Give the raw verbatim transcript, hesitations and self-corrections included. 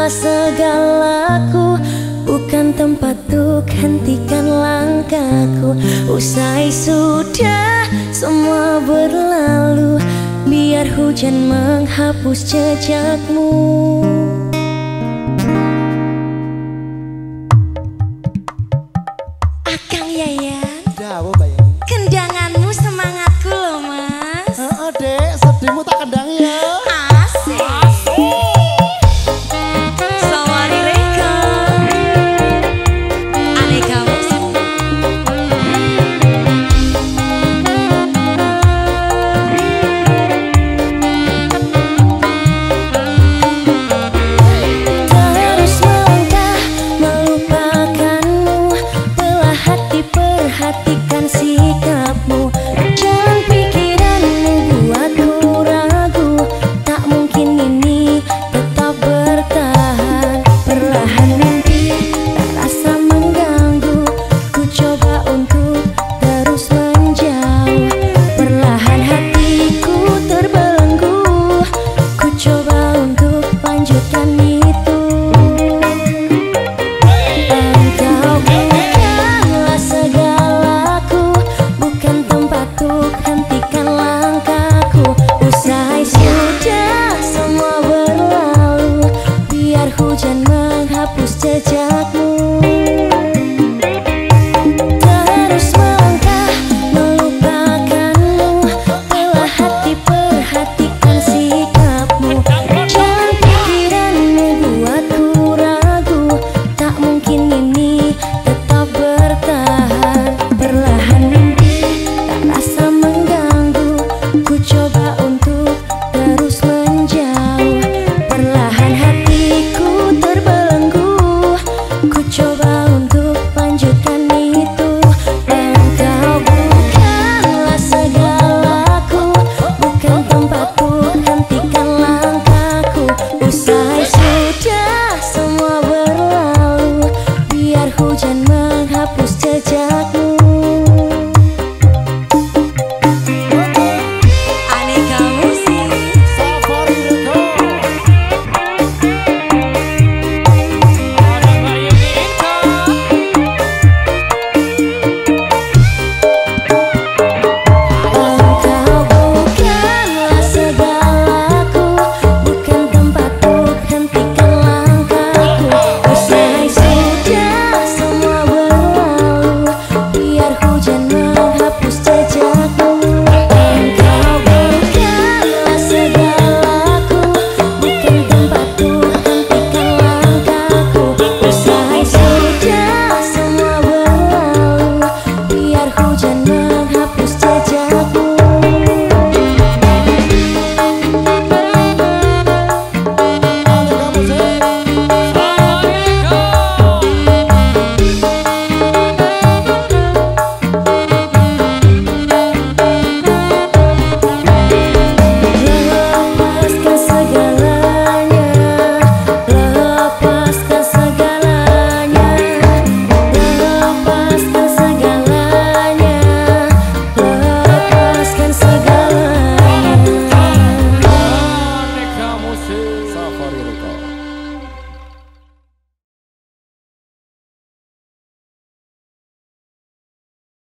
adalah segalaku, bukan tempat untuk hentikan langkahku. Usai sudah semua berlalu, biar hujan menghapus jejakmu. Akang Yayan, Dawo Mbak Yani. kendanganmu semangatku loh mas. Heeh dek, sedihmu tak kendangi ya. Asik. Sawari Reka, aneka musik. Terus melangkah melupakanmu, telah hati perhatikan si